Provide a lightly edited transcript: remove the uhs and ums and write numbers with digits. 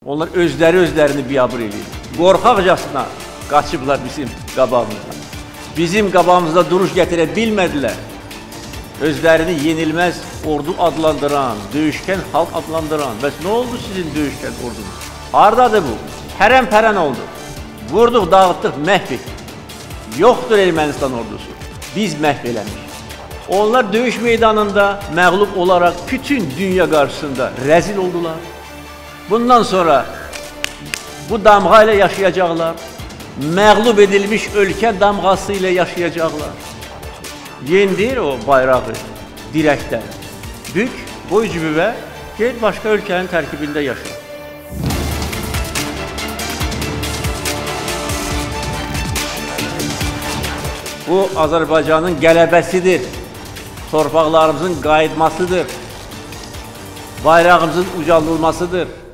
Onlar özlərini biabır edir. Qorxaqcasına qaçıblar bizim qabağımızdan. Bizim qabağımızda duruş gətirə bilmədilər. Özlərini yenilməz ordu adlandıran, döyüşkən xalq adlandıran. Bəs nə oldu sizin döyüşkən ordunuz? Haradadır bu? Pərən oldu. Vurduq, dağıtdıq, məhv etdik. Yoxdur Ermənistan ordusu. Biz məhv eləmişik. Onlar döyüş meydanında məğlub olaraq bütün dünya qarşısında rəzil oldular. Bundan sonra bu damğa ilə yaşayacaqlar. Məğlub edilmiş ölkə damğası ilə yaşayacaqlar. Yendir o bayrağı dirəkdən. Bük, boy cübüvə, gel başqa ölkənin tərkibində yaşa. Bu Azərbaycanın qələbəsidir. Torpaqlarımızın qayıtmasıdır. Bayrağımızın ucaldılmasıdır.